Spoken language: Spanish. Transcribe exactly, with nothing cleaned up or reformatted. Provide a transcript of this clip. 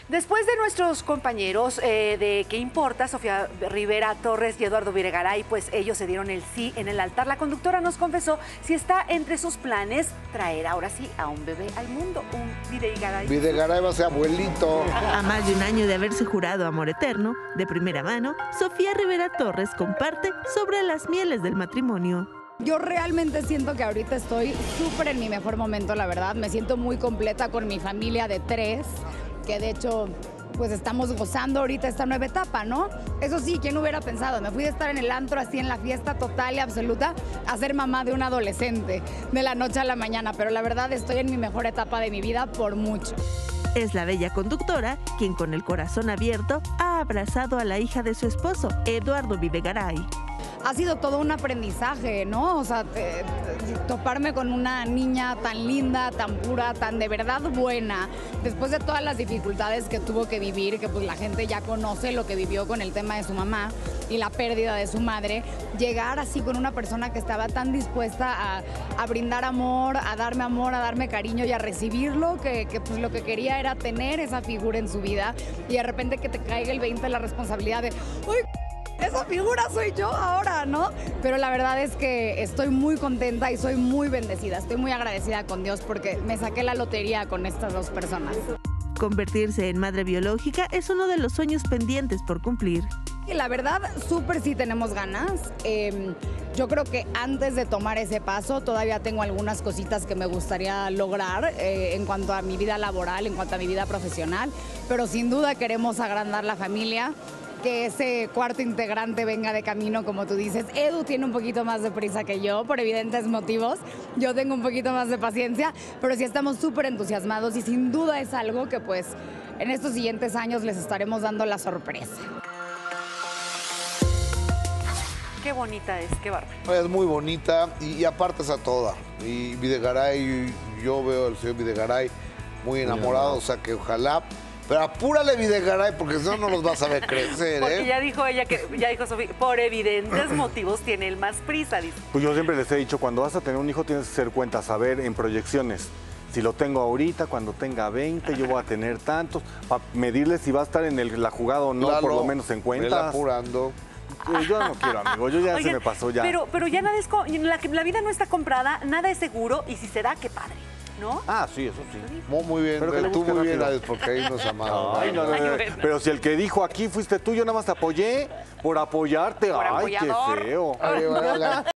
Después de nuestros compañeros eh, de ¿Qué importa?, Sofía Rivera Torres y Eduardo Videgaray, pues ellos se dieron el sí en el altar. La conductora nos confesó si está entre sus planes traer ahora sí a un bebé al mundo, un Videgaray. Videgaray va a ser abuelito. A más de un año de haberse jurado amor eterno, de primera mano, Sofía Rivera Torres comparte sobre las mieles del matrimonio. Yo realmente siento que ahorita estoy súper en mi mejor momento, la verdad. Me siento muy completa con mi familia de tres, que de hecho, pues estamos gozando ahorita esta nueva etapa, ¿no? Eso sí, ¿quién hubiera pensado? Me fui de estar en el antro, así en la fiesta total y absoluta, a ser mamá de un adolescente de la noche a la mañana. Pero la verdad estoy en mi mejor etapa de mi vida por mucho. Es la bella conductora quien con el corazón abierto ha abrazado a la hija de su esposo, Eduardo Videgaray. Ha sido todo un aprendizaje, ¿no? O sea, eh, toparme con una niña tan linda, tan pura, tan de verdad buena, después de todas las dificultades que tuvo que vivir, que pues la gente ya conoce lo que vivió con el tema de su mamá y la pérdida de su madre, llegar así con una persona que estaba tan dispuesta a, a brindar amor, a darme amor, a darme cariño y a recibirlo, que, que pues lo que quería era tener esa figura en su vida y de repente que te caiga el veinte la responsabilidad de ¡uy! Esa figura soy yo ahora, ¿no? Pero la verdad es que estoy muy contenta y soy muy bendecida. Estoy muy agradecida con Dios porque me saqué la lotería con estas dos personas. Convertirse en madre biológica es uno de los sueños pendientes por cumplir. Y la verdad, súper sí tenemos ganas. Eh, yo creo que antes de tomar ese paso todavía tengo algunas cositas que me gustaría lograr eh, en cuanto a mi vida laboral, en cuanto a mi vida profesional. Pero sin duda queremos agrandar la familia, que ese cuarto integrante venga de camino, como tú dices. Edu tiene un poquito más de prisa que yo, por evidentes motivos. Yo tengo un poquito más de paciencia, pero sí estamos súper entusiasmados y sin duda es algo que pues en estos siguientes años les estaremos dando la sorpresa. Qué bonita es, qué bárbaro. Es muy bonita y, y aparte es a toda. Y Videgaray, yo veo al señor Videgaray muy enamorado, o sea que ojalá. Pero apúrale, Videgaray, porque si no, no los vas a ver crecer, ¿eh? Porque ya dijo ella, que ya dijo Sofía, por evidentes motivos tiene el más prisa, dice. Pues yo siempre les he dicho, cuando vas a tener un hijo tienes que hacer cuentas, saber en proyecciones. Si lo tengo ahorita, cuando tenga veinte, yo voy a tener tantos, para medirle si va a estar en el, la jugada o no, Claro, por lo menos en cuentas. él apurando. Pues yo no quiero, amigo, yo ya Oigan, se me pasó ya. Pero, pero ya nada es, la, la vida no está comprada, nada es seguro, y si se da, qué padre, ¿no? Ah, sí, eso sí. Muy, muy bien, Pero que le tú busque muy bien, rápido. Alex, porque ahí nos amamos. Ay, no, no, no, no. Pero si el que dijo aquí fuiste tú, yo nada más te apoyé por apoyarte. Por Ay, apoyador. qué feo. Ay,